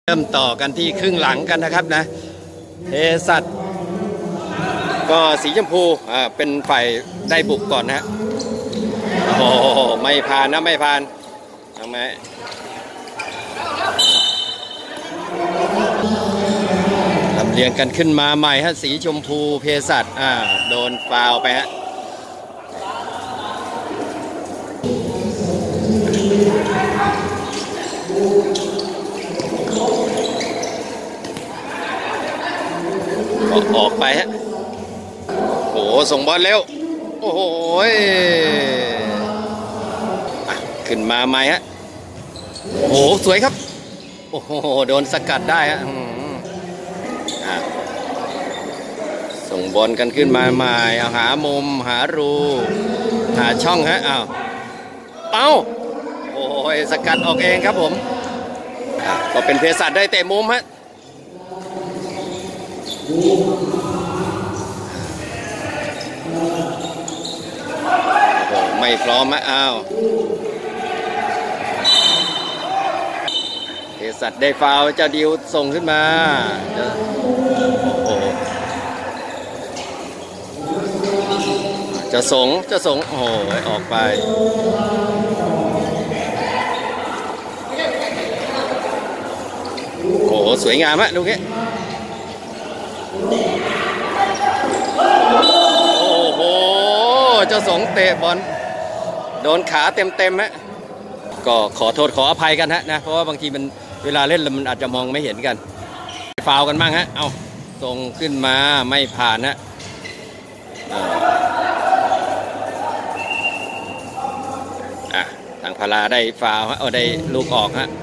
เริ่มต่อกันที่ครึ่งหลังกันนะครับนะเภสัชก็สีชมพูเป็นฝ่ายได้บุกก่อนนะโอ้ไม่ผ่านนะไม่ผ่านทำไมลำเลียงกันขึ้นมาใหม่ฮะสีชมพูเภสัชโดนฟาวไปฮะออกไปฮะโอ้โหส่งบอลเร็วโอ้โหขึ้นมาใหม่ฮะโอ้โหสวยครับโอ้โหโดนสกัดได้ฮะส่งบอลกันขึ้นมาใหม่หามุมหารูหาช่องฮะเอ้าโอ้ยสกัดออกเองครับผมก็เป็นเภสัชได้เตะมุมฮะไม่พร้อมฮะเภสัชได้ฟาวล์เจ้าดิวส่งขึ้นมาโอ้โหจะส่งโอ้โหออกไปโอ้โหสวยงามฮะดูงี้โอ้โหเจ้าสงเตะบอลโดนขาเต็มฮะก็ขอโทษขออภัยกันฮะนะเพราะว่าบางทีมันเวลาเล่นมันอาจจะมองไม่เห็นกันฟาวกันบ้างฮะเอาส่งขึ้นมาไม่ผ่านฮะทางพาราได้ฟาวฮะได้ลูกออกฮะ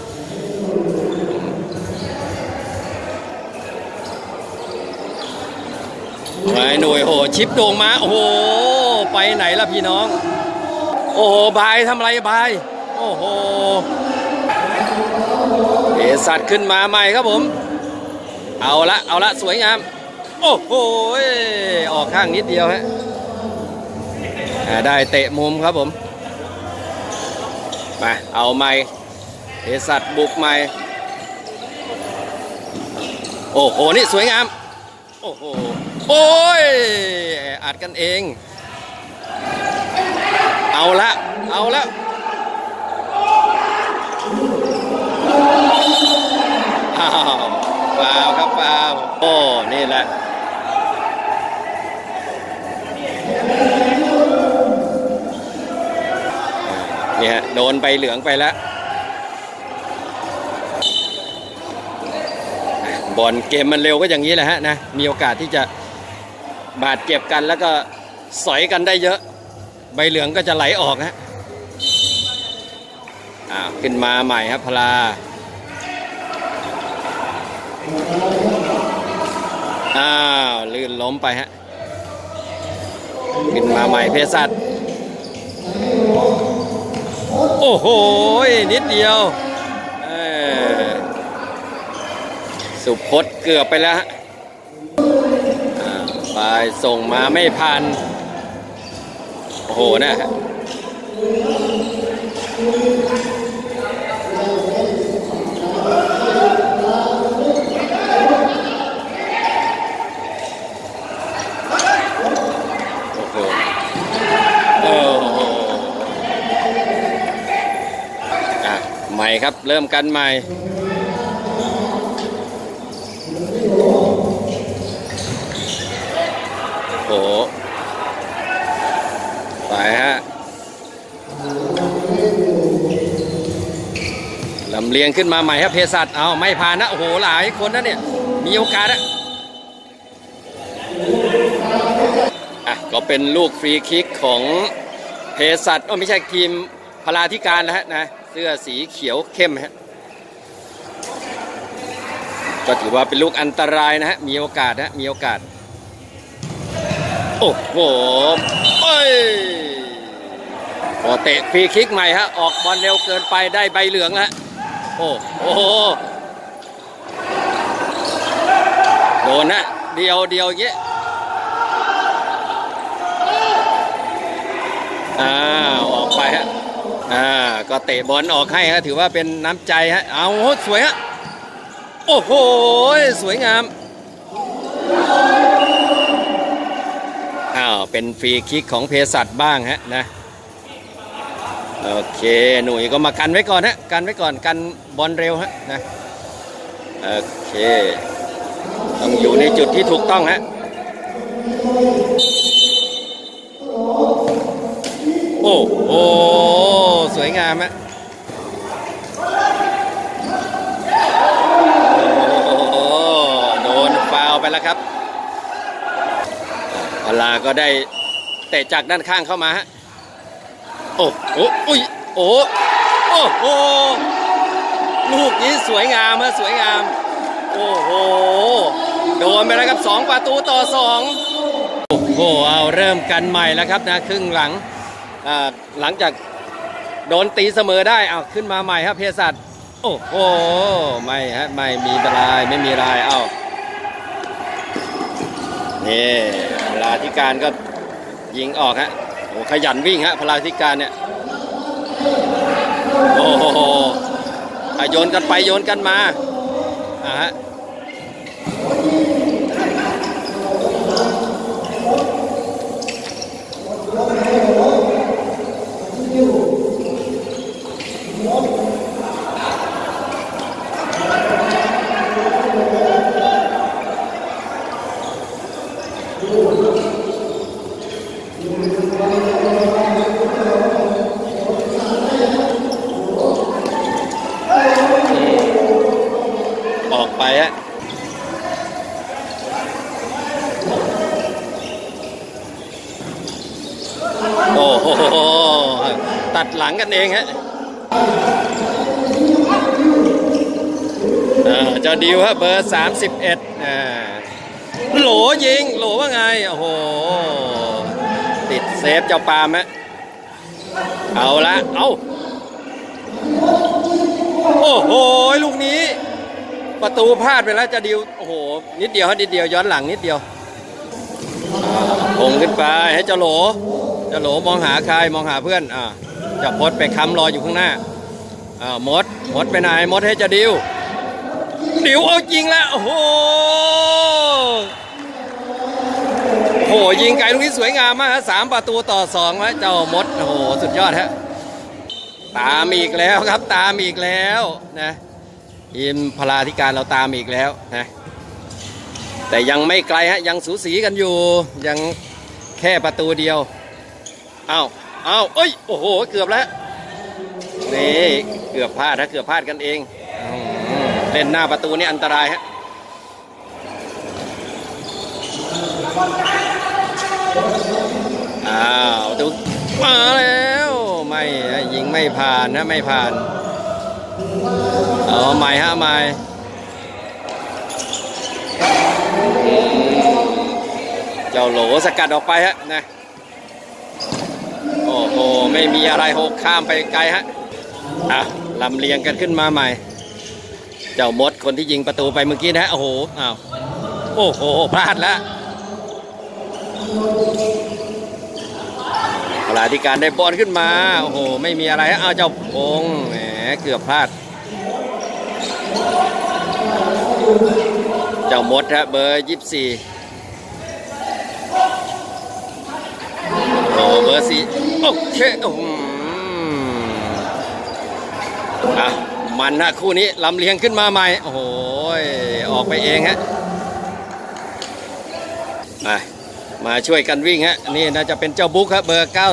ไอ้หน่วยโหชิปโด่งมาโอ้โหไปไหนล่ะพี่น้องโอ้โหบายทำอะไรบายโอ้โหเภสัชขึ้นมาใหม่ครับผมเอาละสวยงามโอ้โหออกข้างนิดเดียวฮะได้เตะมุมครับผมมาเอาใหม่เภสัชบุกใหม่โอ้โหนี่สวยงามโอ้โหโอ้ยอัดกันเองเอาละฟาวครับฟาวโอ้นี่แหละนี่ฮะโดนใบเหลืองไปแล้วบอลเกมมันเร็วก็อย่างนี้แหละฮะนะมีโอกาสที่จะบาดเจ็บกันแล้วก็สอยกันได้เยอะใบเหลืองก็จะไหลออกฮะขึ้นมาใหม่ครับพลาลื่นล้มไปฮะขึ้นมาใหม่เภสัชโอ้โหนิดเดียวสุพจน์เกือบไปแล้วฮะไปส่งมาไม่ผ่านโอ้โหนะใหม่ครับเริ่มกันใหม่โอ้ไปฮะลำเลียงขึ้นมาใหม่ครับเภสัชเอาไม่ผ่านนะโอ้โหหลายคนนะเนี่ยมีโอกาสก็เป็นลูกฟรีคิกของเภสัชไม่ใช่ทีมพลาธิการนะฮะนะเสื้อสีเขียวเข้มฮะก็ถือว่าเป็นลูกอันตรายนะฮะมีโอกาสโอ้โหพอเตะฟรีคิกใหม่ฮะออกบอลเร็วเกินไปได้ใบเหลืองแล้วโอ้โหโดนนะเดียวอย่างเงี้ยออกไปฮะ ก็เตะบอลออกให้ฮะถือว่าเป็นน้ำใจฮะเอาสวยฮะโอ้โหสวยงามอ้าวเป็นฟรีคิกของเภสัชบ้างฮะนะโอเคหนุ่ยก็มากันไว้ก่อนฮะกันไว้ก่อนกันบอลเร็วฮะนะโอเคต้องอยู่ในจุดที่ถูกต้องฮะโอ้โหสวยงามฮะโอ้โดนฟาวล์ไปแล้วครับพลาก็ได้เตะจากด้านข้างเข้ามาฮะโอ้โหอุ้ยโอ้โอ้โหลูกนี้สวยงามฮะสวยงามโอ้โหโดนไปแล้วครับ2-2โอ้โหเอาเริ่มกันใหม่แล้วครับนะครึ่งหลังหลังจากโดนตีเสมอได้เอาขึ้นมาใหม่ครับเภสัชโอ้โหไม่ฮะไม่มีลายไม่มีลายเอ้านี่พลาธิการก็ยิงออกฮะโอ้ขยันวิ่งฮะพลาธิการเนี่ยโอ้โหโยนกันไปโยนกันมาฮะออกไปฮะโอ้โหตัดหลังกันเองฮะเจ้าดิวฮะเบอร์31โหลยิงโหลว่าไงโอ้โหติดเซฟเจ้าปาล์มฮะเอาละเอาโอ้โหลูกนี้ประตูพลาดไปแล้วจะดิวโอ้โหนิดเดียวฮะนิดเดียวย้อนหลังนิดเดียวพงขึ้นไปให้เจ้าโหลมองหาใครมองหาเพื่อนจะพดไปค้ำรออยู่ข้างหน้ามดไปไหนมดให้เจ้าดิวเอายิงแล้วโอ้โหยิงไกลลูกนี้สวยงามมากฮะ3-2ฮะเจ้ามดโอ้โหสุดยอดฮะตามอีกแล้วครับตามอีกแล้วนะทีมพลาธิการเราตามอีกแล้วนะแต่ยังไม่ไกลฮะยังสูสีกันอยู่ยังแค่ประตูเดียวเอาเอ้ยโอ้โหเกือบแล้วนี่เกือบพลาดนะเกือบพลาดกันเองเล่นหน้าประตูนี่อันตรายฮะดูมาแล้วไม่ยิงไม่ผ่านนะไม่ผ่านเอาใหม่ฮะใหม่เจ้าโหลสกัดออกไปฮะนะโอ้โหไม่มีอะไรหกข้ามไปไกลฮะลำเลียงกันขึ้นมาใหม่เจ้ามดคนที่ยิงประตูไปเมื่อกี้นะโอ้โหโอ้โหพลาดแล้วพลาธิการได้บอลขึ้นมาโอ้โหไม่มีอะไรฮะเจ้าพงแหมเกือบพลาดเจ้ามดฮะเบอร์24โอ้เบอร์4โอเคมันนะคู่นี้ลำเลียงขึ้นมาใหม่โอ้โหออกไปเองฮะมาช่วยกันวิ่งฮะนี่น่าจะเป็นเจ้าบุ๊กครับเบอร์92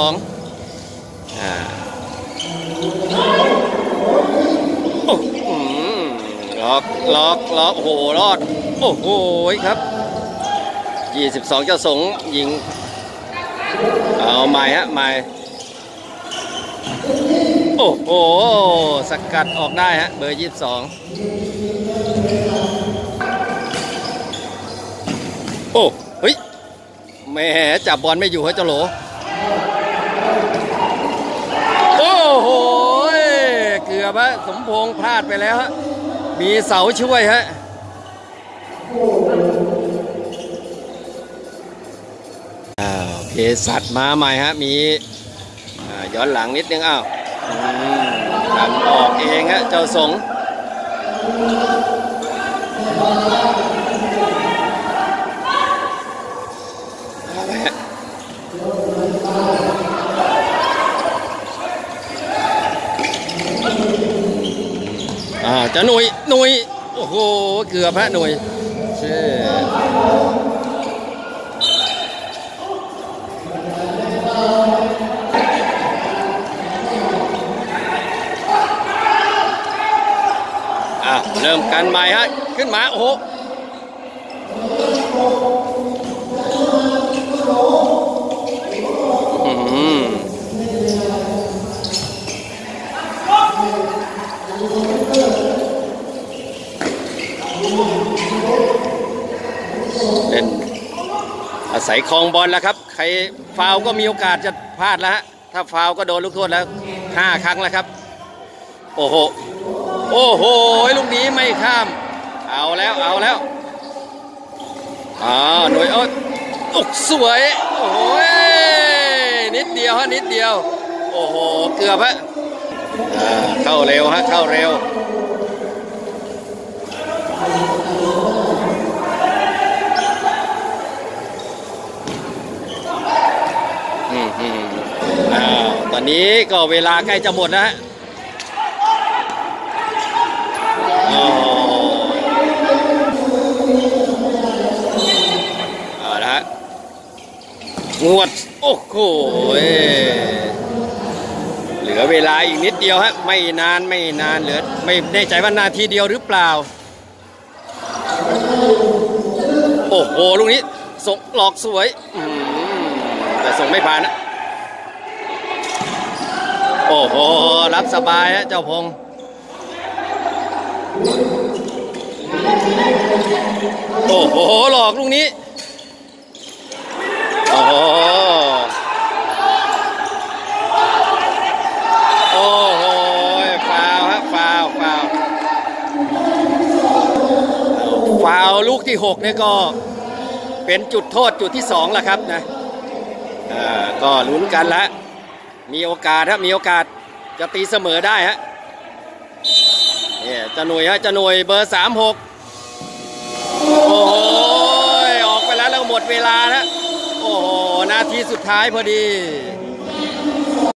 ล็อกโอ้โหรอดโอ้โหครับ22เจ้าสงยิงเอาใหม่ฮะใหม่โอ้โหสกัดออกได้ฮะเบอร์22โอ้เฮ้ยแม่จับบอลไม่อยู่ฮะเจ้าโหลโอ้โหเกือบฮะสมพงษ์พลาดไปแล้วฮะมีเสาช่วยฮะเภสัชมาใหม่ฮะมีย้อนหลังนิดนึงทำออกเองฮะเจ้าสงจะหนุ่ยโอ้โหเกือบฮะหนุ่ยเริ่มกันใหม่ฮะขึ้นมาโอ้โหเล่นอาศัยครองบอลแล้วครับใครฟาวก็มีโอกาสจะพลาดแล้วฮะถ้าฟาวก็โดนลูกโทษแล้ว5 ครั้งแล้วครับโอ้โหลูกนี้ไม่ข้ามเอาแล้วหน่วยอกสวยโอ้โหนิดเดียวฮะนิดเดียวโอ้โหเกือบฮะเข้าเร็วฮะเข้าเร็วตอนนี้ก็เวลาใกล้จะหมดแล้วฮะนะฮะงวดโอ้โหเหลือเวลาอีกนิดเดียวฮะไม่นานเหลือไม่แน่ใจว่านาทีเดียวหรือเปล่าโอ้โหลูกนี้ส่งหลอกสวยแต่ส่งไม่ผ่านนะโอ้โหรับสบายฮะเจ้าพงโอ้โหหลอกลูกนี้โอ้โหฟาวฮะฟาวลูกที่6เนี่ยก็เป็นจุดโทษจุดที่2แล้วครับนะก็ลุ้นกันแล้วมีโอกาสครับมีโอกาสจะตีเสมอได้ฮะเนี่ยจะหน่วยเบอร์36โอ้โหออกไปแล้วหมดเวลานะโอ้โหนาทีสุดท้ายพอดี